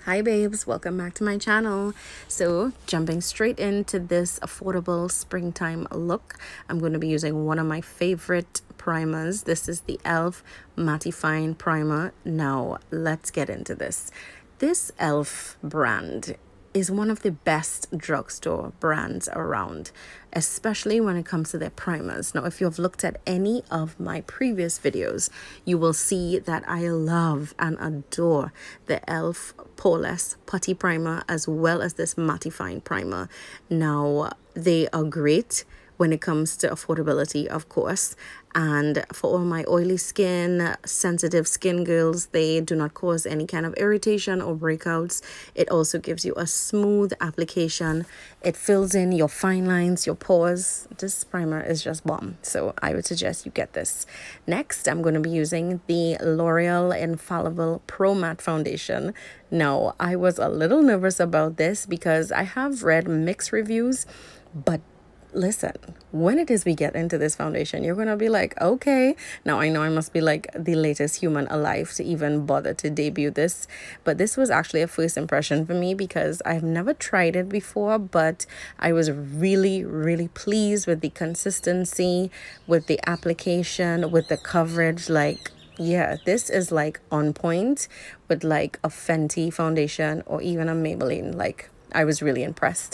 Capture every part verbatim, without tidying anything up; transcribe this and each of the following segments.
Hi babes, welcome back to my channel. So jumping straight into this affordable springtime look, I'm going to be using one of my favorite primers. This is the e l f Mattifying Primer. Now let's get into this. This e l f brand is one of the best drugstore brands around, especially when it comes to their primers. Now, if you have looked at any of my previous videos, you will see that I love and adore the e l f Poreless Putty Primer as well as this Mattifying Primer. Now, they are great when it comes to affordability, of course, and for all my oily skin, sensitive skin girls, they do not cause any kind of irritation or breakouts. It also gives you a smooth application. It fills in your fine lines, your pores. This primer is just bomb, so I would suggest you get this. Next, I'm going to be using the L'Oreal Infallible Pro Matte Foundation. Now, I was a little nervous about this because I have read mixed reviews, but listen, when it is we get into this foundation, you're gonna be like, okay, now I know I must be like the latest human alive to even bother to debut this, but this was actually a first impression for me because I've never tried it before, but I was really really pleased with the consistency, with the application, with the coverage. Like, yeah, this is like on point with like a Fenty foundation or even a Maybelline. Like, I was really impressed.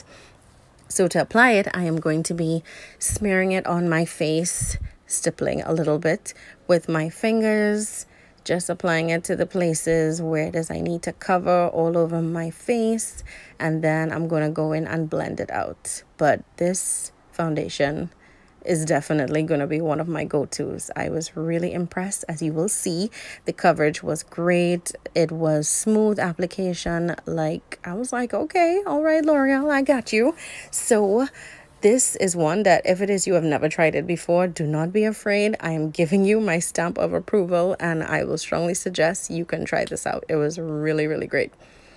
So to apply it, I am going to be smearing it on my face, stippling a little bit with my fingers, just applying it to the places where it is I need to cover all over my face. And then I'm going to go in and blend it out. But this foundation is definitely going to be one of my go-tos. I was really impressed. As you will see, the coverage was great. It was smooth application. Like, I was like, okay, all right, L'Oreal, I got you. So this is one that if it is you have never tried it before, do not be afraid. I am giving you my stamp of approval, and I will strongly suggest you can try this out. It was really, really great.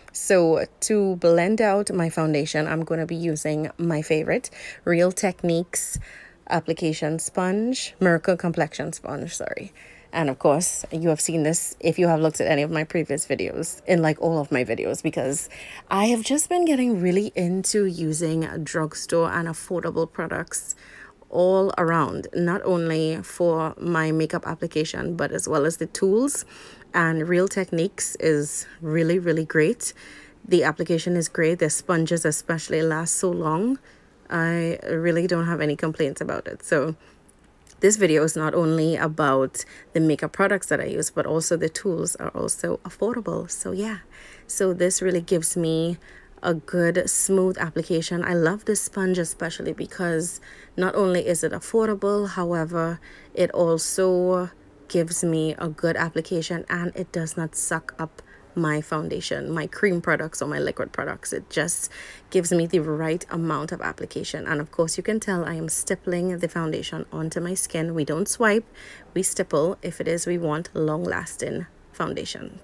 So to blend out my foundation, I'm going to be using my favorite Real Techniques application sponge, Miracle Complexion Sponge, sorry. And of course, you have seen this if you have looked at any of my previous videos, in like all of my videos, because I have just been getting really into using drugstore and affordable products all around, not only for my makeup application, but as well as the tools. And Real Techniques is really, really great. The application is great. The sponges especially last so long. I really don't have any complaints about it. So this video is not only about the makeup products that I use, but also the tools are also affordable. So yeah, so this really gives me a good smooth application. I love this sponge especially because not only is it affordable, however, it also gives me a good application and it does not suck up my foundation, my cream products or my liquid products. It just gives me the right amount of application. And of course, you can tell I am stippling the foundation onto my skin. We don't swipe, we stipple if it is we want long-lasting foundation.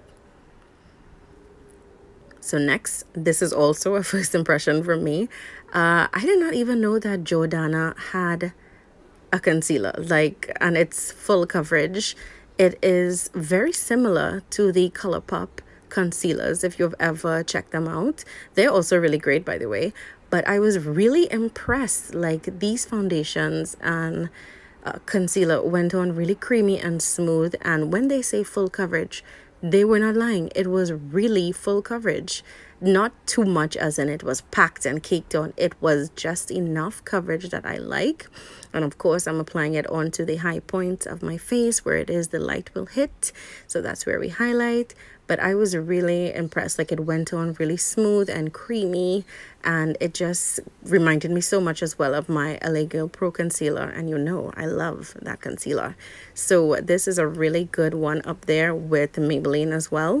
So next, this is also a first impression for me. Uh, I did not even know that Jordana had a concealer, like, and it's full coverage. It is very similar to the ColourPop concealers, if you've ever checked them out. They're also really great, by the way, but I was really impressed. Like, these foundations and uh, concealer went on really creamy and smooth, and when they say full coverage, they were not lying. It was really full coverage, not too much as in it was packed and caked on. It was just enough coverage that I like. And of course, I'm applying it onto the high point of my face where it is the light will hit, so that's where we highlight. But I was really impressed. Like, it went on really smooth and creamy, and it just reminded me so much as well of my L A Girl Pro Concealer, and you know I love that concealer. So this is a really good one up there with Maybelline as well.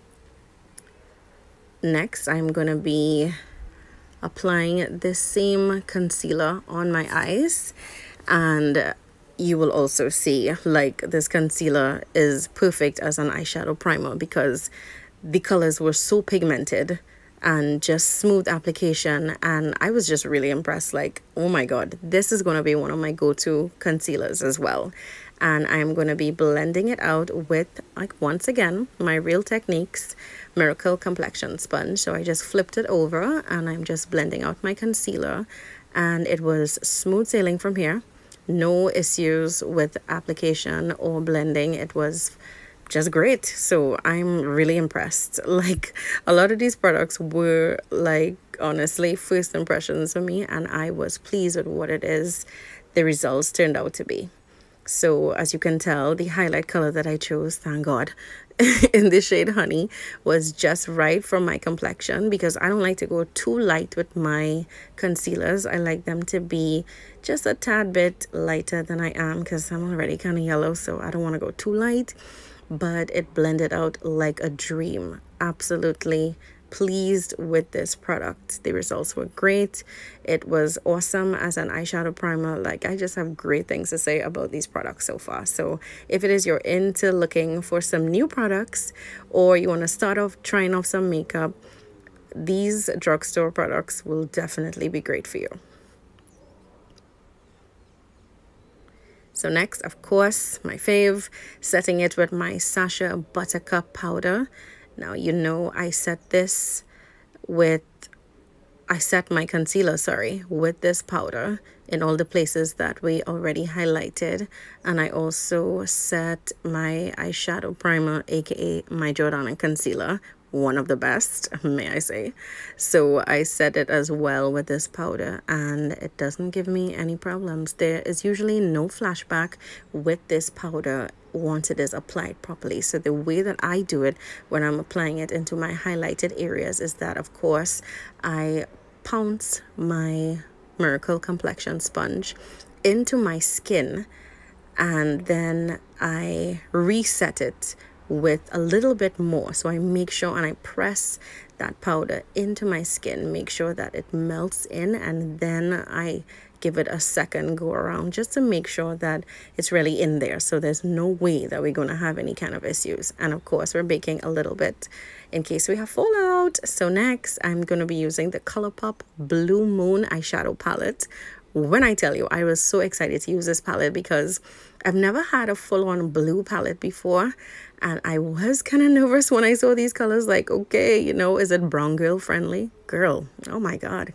Next, I'm going to be applying this same concealer on my eyes, and you will also see like this concealer is perfect as an eyeshadow primer because the colors were so pigmented and just smooth application, and I was just really impressed. Like, oh my god, this is going to be one of my go-to concealers as well. And I'm going to be blending it out with, like, once again, my Real Techniques Miracle Complexion Sponge. So I just flipped it over and I'm just blending out my concealer, and it was smooth sailing from here. No issues with application or blending. It was just great. So I'm really impressed. Like, a lot of these products were like honestly first impressions for me, and I was pleased with what it is the results turned out to be. So as you can tell, the highlight color that I chose, thank God, in the shade Honey, was just right for my complexion, because I don't like to go too light with my concealers. I like them to be just a tad bit lighter than I am, because I'm already kind of yellow, so I don't want to go too light. But it blended out like a dream. Absolutely pleased with this product. The results were great. It was awesome as an eyeshadow primer. Like, I just have great things to say about these products so far. So if it is you're into looking for some new products, or you want to start off trying off some makeup, these drugstore products will definitely be great for you. So next, of course, my fave, setting it with my Sacha Buttercup powder. Now, you know, I set this with, I set my concealer, sorry, with this powder in all the places that we already highlighted. And I also set my eyeshadow primer, aka my Jordana concealer, one of the best, may I say. So I set it as well with this powder, and it doesn't give me any problems. There is usually no flashback with this powder once it is applied properly. So the way that I do it when I'm applying it into my highlighted areas is that, of course, I pounce my Miracle Complexion Sponge into my skin, and then I reset it with a little bit more. So I make sure and I press that powder into my skin, make sure that it melts in, and then I give it a second go around just to make sure that it's really in there. So there's no way that we're going to have any kind of issues. And of course, we're baking a little bit in case we have fallout. So next, I'm going to be using the ColourPop Blue Moon eyeshadow palette. When I tell you, I was so excited to use this palette because I've never had a full-on blue palette before, and I was kind of nervous when I saw these colors. Like, okay, you know, is it brown girl friendly? Girl, oh my God.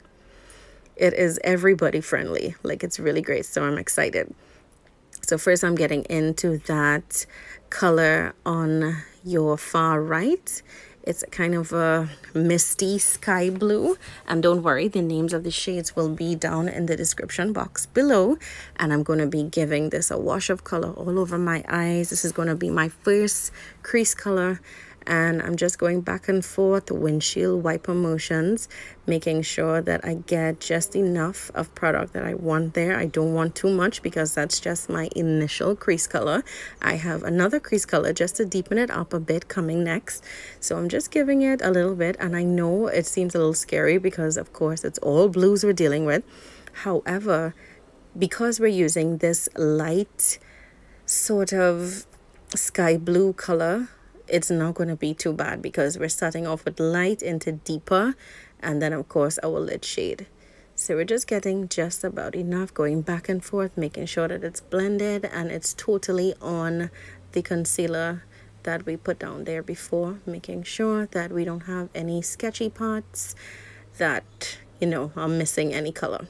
It is everybody friendly. Like, it's really great. So I'm excited. So first I'm getting into that color on your far right. It's kind of a misty sky blue. And don't worry, the names of the shades will be down in the description box below. And I'm going to be giving this a wash of color all over my eyes. This is going to be my first crease color. And I'm just going back and forth, windshield wiper motions, making sure that I get just enough of product that I want there. I don't want too much because that's just my initial crease color. I have another crease color just to deepen it up a bit coming next. So I'm just giving it a little bit, and I know it seems a little scary because, of course, it's all blues we're dealing with. However, because we're using this light sort of sky blue color, it's not going to be too bad because we're starting off with light into deeper, and then of course our lid shade. So we're just getting just about enough, going back and forth, making sure that it's blended and it's totally on the concealer that we put down there before, making sure that we don't have any sketchy parts that, you know, are missing any color.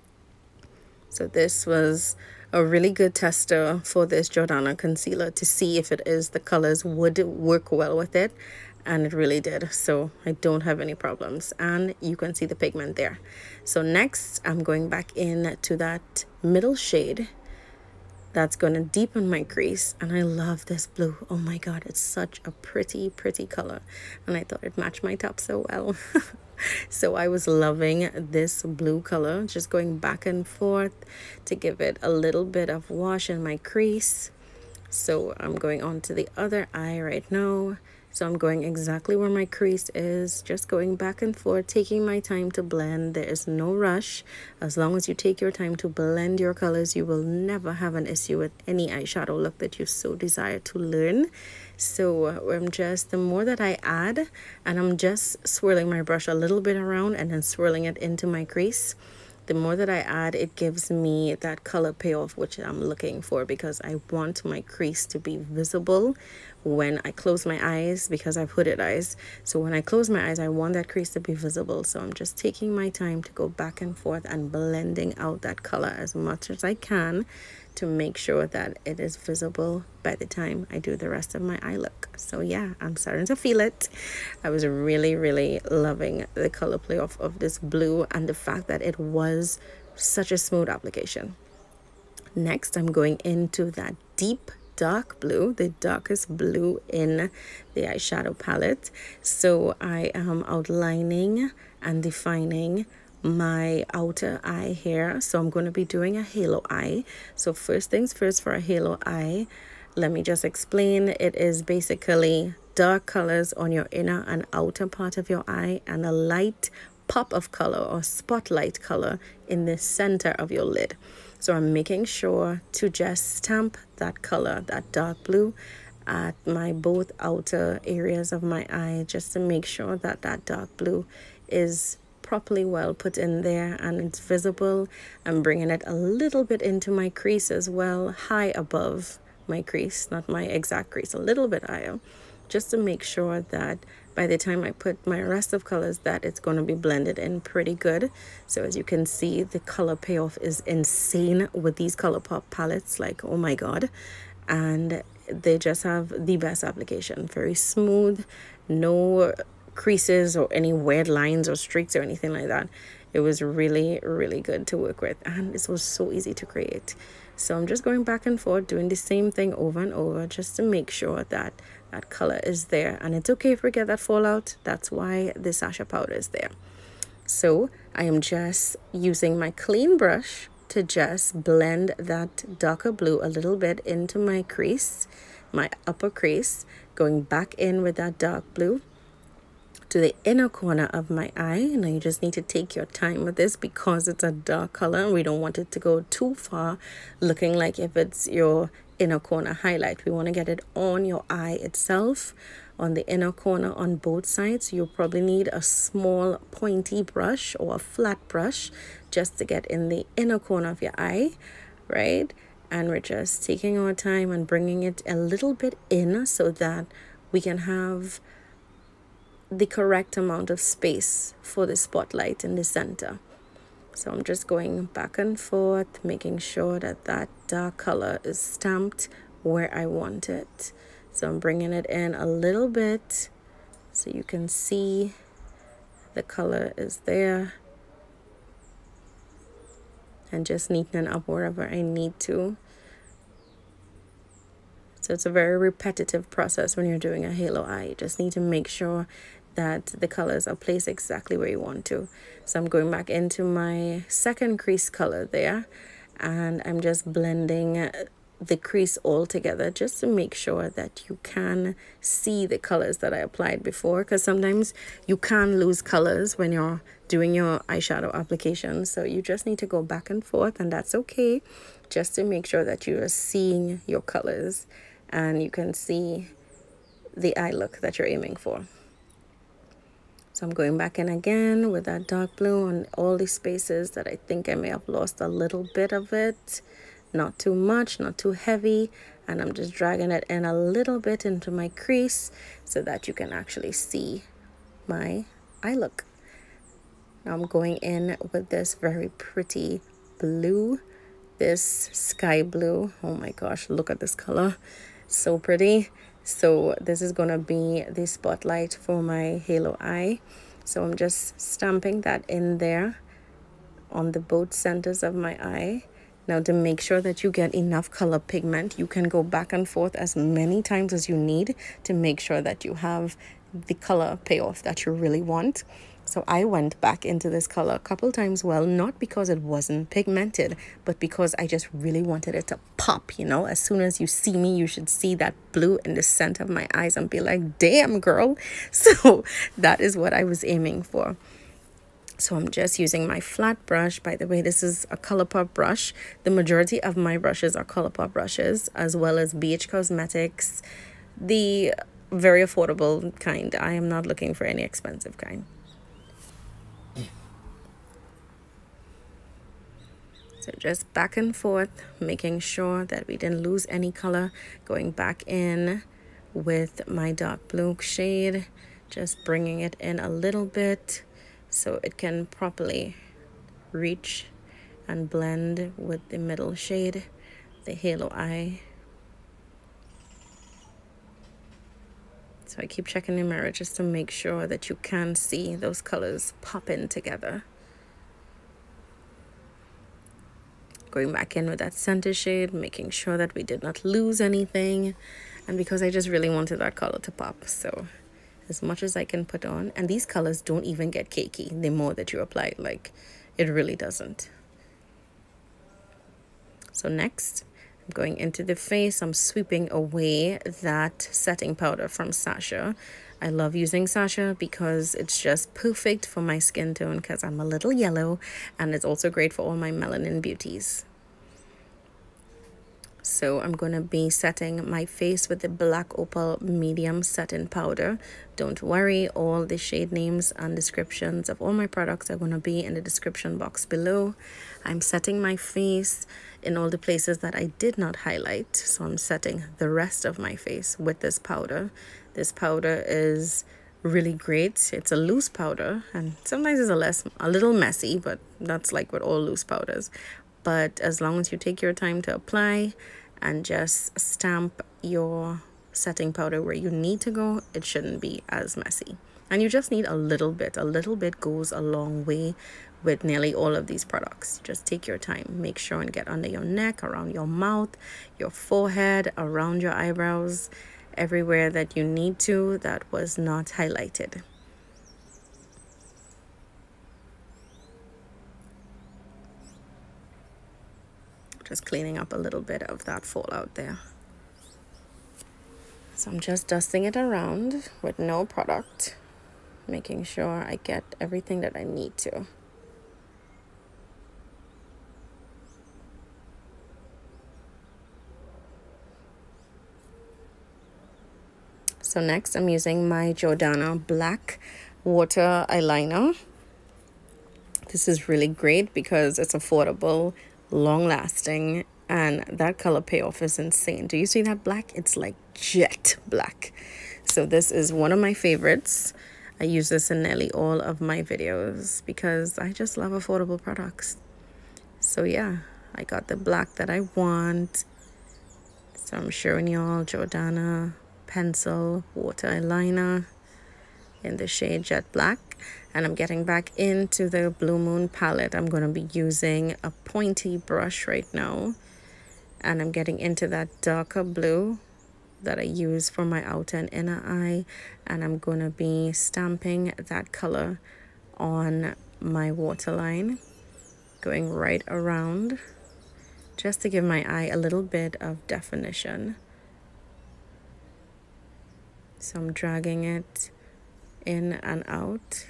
So this was a really good tester for this Jordana concealer to see if it is the colors would work well with it, and it really did. So I don't have any problems, and you can see the pigment there. So next I'm going back in to that middle shade that's going to deepen my crease, and I love this blue. Oh my God, it's such a pretty pretty color, and I thought it matched my top so well. So I was loving this blue color, just going back and forth to give it a little bit of wash in my crease. So I'm going on to the other eye right now. So I'm going exactly where my crease is, just going back and forth, taking my time to blend. There is no rush. As long as you take your time to blend your colors, you will never have an issue with any eyeshadow look that you so desire to learn. So I'm just, the more that I add, and I'm just swirling my brush a little bit around and then swirling it into my crease, the more that I add, it gives me that color payoff which I'm looking for, because I want my crease to be visible when I close my eyes, because I've hooded eyes. So when I close my eyes, I want that crease to be visible. So I'm just taking my time to go back and forth and blending out that color as much as I can to make sure that it is visible by the time I do the rest of my eye look. So yeah, I'm starting to feel it. I was really, really loving the color play off of this blue and the fact that it was such a smooth application. Next, I'm going into that deep dark blue, the darkest blue in the eyeshadow palette. So I am outlining and defining my outer eye here. So I'm going to be doing a halo eye. So first things first, for a halo eye, let me just explain. It is basically dark colors on your inner and outer part of your eye, and a light pop of color or spotlight color in the center of your lid. So I'm making sure to just stamp that color, that dark blue, at my both outer areas of my eye, just to make sure that that dark blue is properly well put in there and it's visible. I'm bringing it a little bit into my crease as well, high above my crease, not my exact crease, a little bit higher, just to make sure that by the time I put my rest of colors that it's going to be blended in pretty good. So as you can see, the color payoff is insane with these ColourPop palettes, like oh my god. And they just have the best application, very smooth, no creases or any weird lines or streaks or anything like that. It was really, really good to work with, and this was so easy to create. So I'm just going back and forth doing the same thing over and over just to make sure that that color is there. And it's okay if we get that fallout. That's why the Sacha powder is there. So I am just using my clean brush to just blend that darker blue a little bit into my crease, my upper crease, going back in with that dark blue to the inner corner of my eye. Now you just need to take your time with this because it's a dark color and we don't want it to go too far looking like if it's your inner corner highlight. We want to get it on your eye itself, on the inner corner on both sides. You'll probably need a small pointy brush or a flat brush just to get in the inner corner of your eye, right? And we're just taking our time and bringing it a little bit in so that we can have the correct amount of space for the spotlight in the center. So I'm just going back and forth, making sure that that dark color is stamped where I want it. So I'm bringing it in a little bit so you can see the color is there, and just neatening up wherever I need to. So it's a very repetitive process when you're doing a halo eye. You just need to make sure that the colors are placed exactly where you want to. So I'm going back into my second crease color there, and I'm just blending the crease all together just to make sure that you can see the colors that I applied before, because sometimes you can lose colors when you're doing your eyeshadow application. So you just need to go back and forth, and that's okay, just to make sure that you are seeing your colors and you can see the eye look that you're aiming for. So I'm going back in again with that dark blue on all the spaces that I think I may have lost a little bit of it. Not too much, not too heavy. And I'm just dragging it in a little bit into my crease so that you can actually see my eye look. Now I'm going in with this very pretty blue, this sky blue. Oh my gosh, look at this color. So pretty. So this is going to be the spotlight for my halo eye. So I'm just stamping that in there on the both centers of my eye. Now to make sure that you get enough color pigment, you can go back and forth as many times as you need to make sure that you have the color payoff that you really want. So I went back into this color a couple times, well, not because it wasn't pigmented, but because I just really wanted it to pop, you know. As soon as you see me, you should see that blue in the center of my eyes and be like, damn, girl. So that is what I was aiming for. So I'm just using my flat brush. By the way, this is a ColourPop brush. The majority of my brushes are ColourPop brushes, as well as B H Cosmetics, the very affordable kind. I am not looking for any expensive kind. So just back and forth, making sure that we didn't lose any color. Going back in with my dark blue shade, just bringing it in a little bit so it can properly reach and blend with the middle shade, the halo eye. So I keep checking the mirror just to make sure that you can see those colors pop in together. Going back in with that center shade, making sure that we did not lose anything. And because I just really wanted that color to pop, so as much as I can put on. And these colors don't even get cakey the more that you apply it, like it really doesn't. So next, I'm going into the face. I'm sweeping away that setting powder from Sacha. I love using Sacha because it's just perfect for my skin tone because I'm a little yellow, and it's also great for all my melanin beauties. So I'm going to be setting my face with the Black Opal Medium Setting Powder. Don't worry, all the shade names and descriptions of all my products are going to be in the description box below. I'm setting my face in all the places that I did not highlight. So I'm setting the rest of my face with this powder. This powder is really great. It's a loose powder, and sometimes it's a less a little messy, but that's like with all loose powders. But as long as you take your time to apply and just stamp your setting powder where you need to go, it shouldn't be as messy. And you just need a little bit. A little bit goes a long way with nearly all of these products. Just take your time. Make sure and get under your neck, around your mouth, your forehead, around your eyebrows, everywhere that you need to that was not highlighted. Just cleaning up a little bit of that fallout there. So I'm just dusting it around with no product, making sure I get everything that I need to. So next I'm using my Jordana Black Water Eyeliner. This is really great because it's affordable, long-lasting, and that color payoff is insane. Do you see that black? It's like jet black. So this is one of my favorites. I use this in nearly all of my videos because I just love affordable products. So yeah, I got the black that I want. So I'm showing y'all Jordana Pencil Water Eyeliner in the shade Jet Black. And I'm getting back into the Blue Moon palette. I'm going to be using a pointy brush right now. And I'm getting into that darker blue that I use for my outer and inner eye. And I'm going to be stamping that color on my waterline, going right around, just to give my eye a little bit of definition. So I'm dragging it in and out.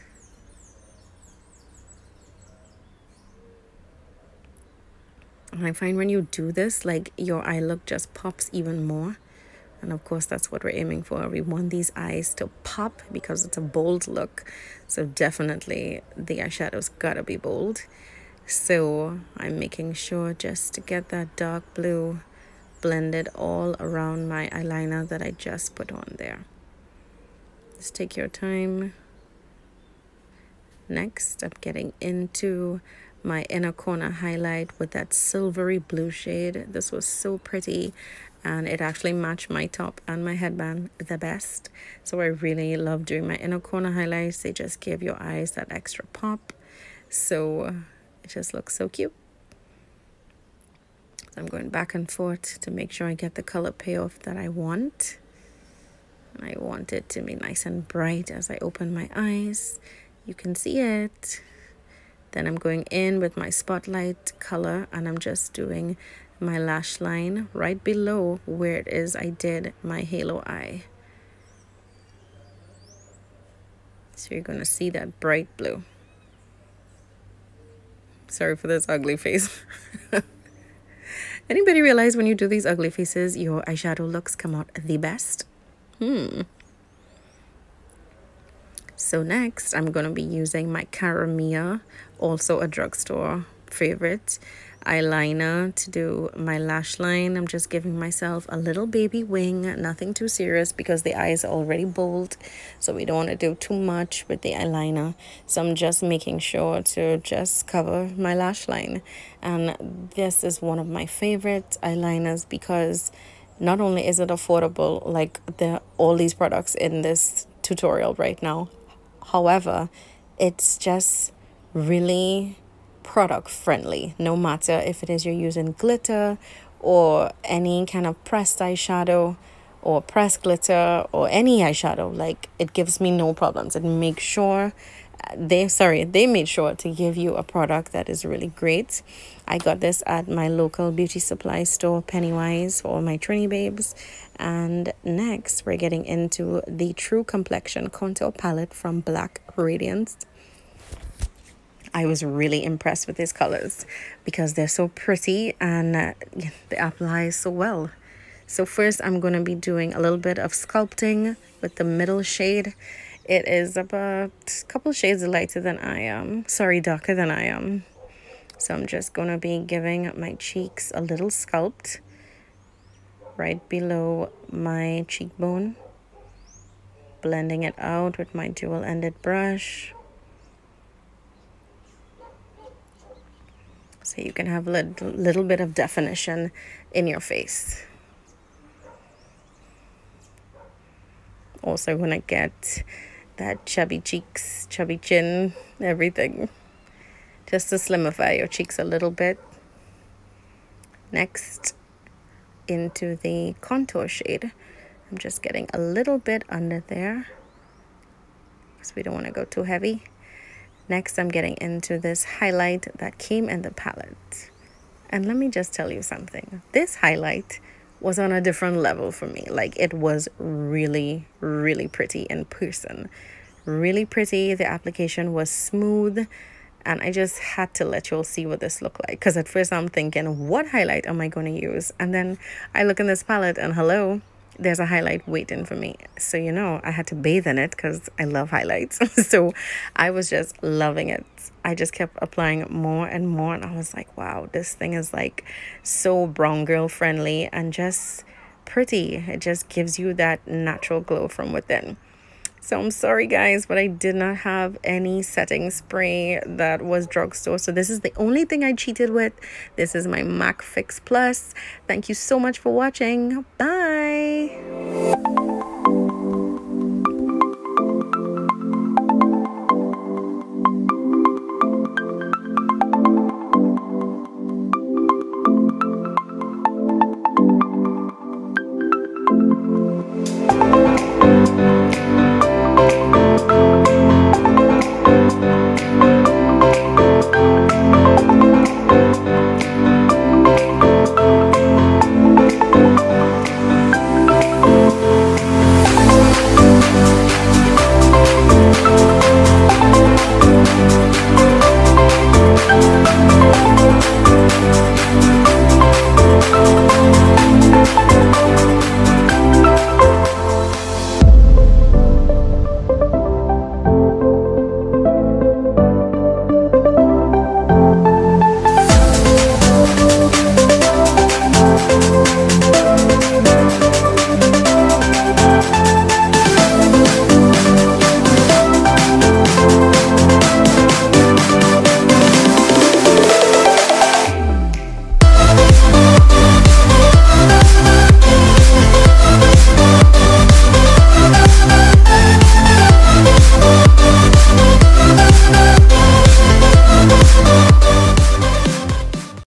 And I find when you do this, like your eye look just pops even more. And of course, that's what we're aiming for. We want these eyes to pop because it's a bold look. So definitely the eyeshadow's gotta be bold. So I'm making sure just to get that dark blue blended all around my eyeliner that I just put on there. Just take your time. Next, I'm getting into my inner corner highlight with that silvery blue shade. This was so pretty, and it actually matched my top and my headband the best. So I really love doing my inner corner highlights. They just give your eyes that extra pop. So it just looks so cute. So I'm going back and forth to make sure I get the color payoff that I want. And I want it to be nice and bright as I open my eyes. You can see it. Then I'm going in with my spotlight color, and I'm just doing my lash line right below where it is I did my halo eye. So you're going to see that bright blue. Sorry for this ugly face. Anybody realize when you do these ugly faces, your eyeshadow looks come out the best? Hmm. So next, I'm going to be using my Caramia, also a drugstore favorite eyeliner to do my lash line. I'm just giving myself a little baby wing, nothing too serious because the eyes are already bold, so we don't want to do too much with the eyeliner. So I'm just making sure to just cover my lash line. And this is one of my favorite eyeliners because not only is it affordable like the all these products in this tutorial right now, however, it's just really product friendly. No matter if it is you're using glitter or any kind of pressed eyeshadow or pressed glitter or any eyeshadow, like it gives me no problems. It makes sure they sorry they made sure to give you a product that is really great. I got this at my local beauty supply store, Pennywise, for all my Trini babes. And next we're getting into the True Complexion contour palette from Black Radiance. I was really impressed with these colors because they're so pretty and uh, they apply so well. So first I'm going to be doing a little bit of sculpting with the middle shade. It is about a couple shades lighter than I am. Sorry, darker than I am. So I'm just going to be giving my cheeks a little sculpt right below my cheekbone. Blending it out with my dual-ended brush. So you can have a little, little bit of definition in your face. Also want to get that chubby cheeks, chubby chin, everything. Just to slimify your cheeks a little bit. Next, into the contour shade. I'm just getting a little bit under there because we don't want to go too heavy. Next, I'm getting into this highlight that came in the palette. And let me just tell you something. This highlight was on a different level for me. Like, it was really, really pretty in person. Really pretty. The application was smooth. And I just had to let you all see what this looked like. Because at first I'm thinking, what highlight am I going to use? And then I look in this palette and hello, there's a highlight waiting for me. So, you know, I had to bathe in it because I love highlights. So I was just loving it. I just kept applying more and more. And I was like, wow, this thing is like so brown girl friendly and just pretty. It just gives you that natural glow from within. So I'm sorry guys, but I did not have any setting spray that was drugstore. So this is the only thing I cheated with. This is my MAC Fix Plus. Thank you so much for watching. Bye.